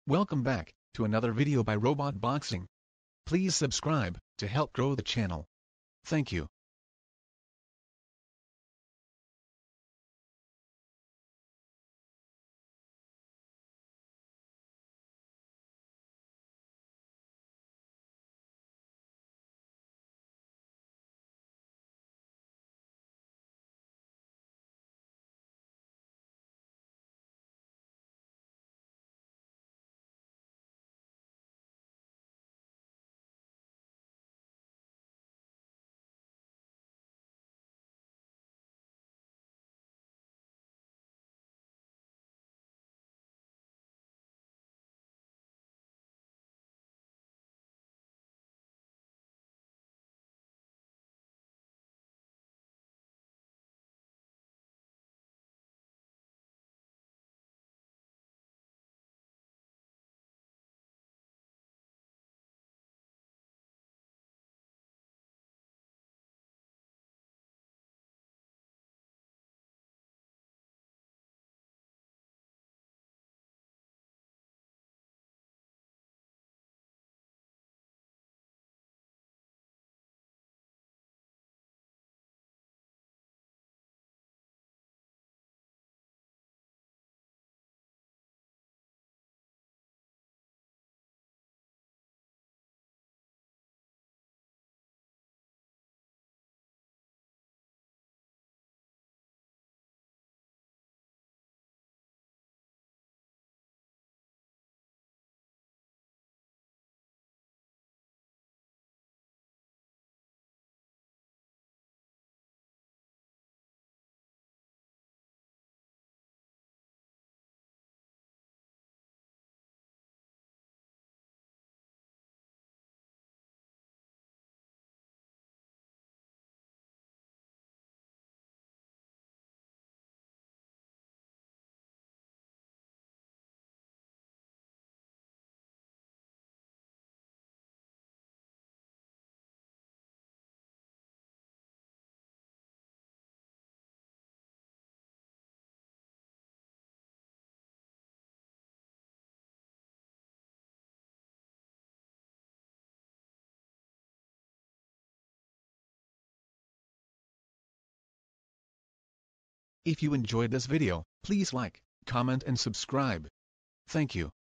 Welcome back to another video by Robot Boxing. Please subscribe to help grow the channel. Thank you. If you enjoyed this video, please like, comment and subscribe. Thank you.